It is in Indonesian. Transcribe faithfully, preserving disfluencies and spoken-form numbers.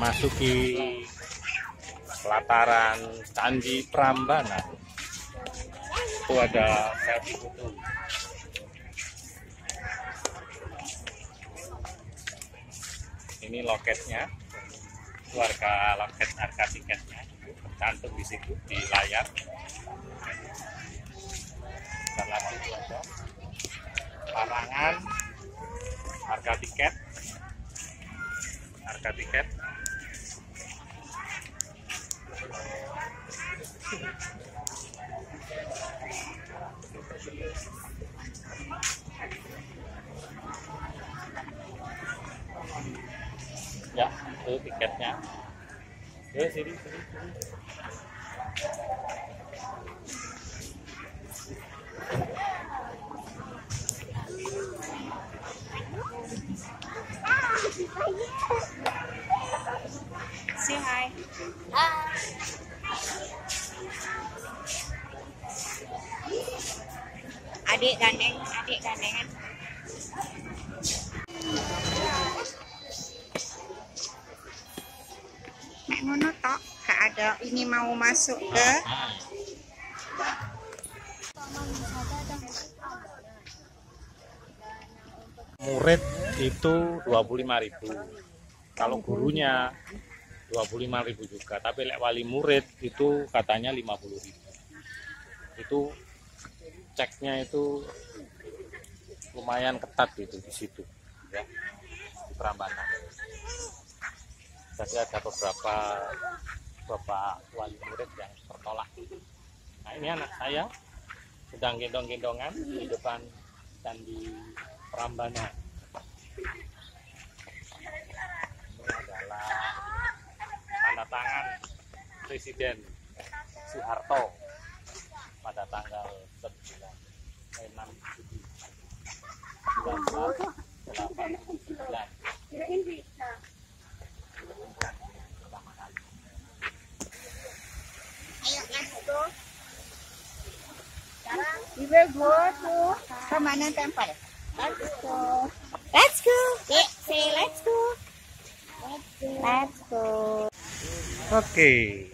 memasuki pelataran Candi Prambanan. Itu ada selfie foto. Ini loketnya, keluarga loket harga tiketnya tercantum di situ di layar. Dan lagi ada larangan harga tiket, harga tiket. Ya, itu tiketnya. Ya, sini, sini, sini. Say hi. Adik gandeng, adik gandengan. Nek ngono tok, gak ada ini mau masuk ke murid itu dua puluh lima ribu. Kalau gurunya dua puluh lima ribu juga, tapi lek wali murid itu katanya lima puluh ribu. Itu ceknya itu lumayan ketat gitu di situ ya, di Prambanan. Jadi ada beberapa bapak wali murid yang tertolak. Nah, ini anak saya sedang gendong-gendongan di depan Candi Prambanan. Ini adalah tanda tangan Presiden Soeharto pada tanggal sembilan Mei seribu sembilan ratus delapan puluh sembilan. Ayo, let's go. We will go to Prambanan Temple. Let's go. Let's go. Yeah, say let's go. Let's go. Let's go. Oke.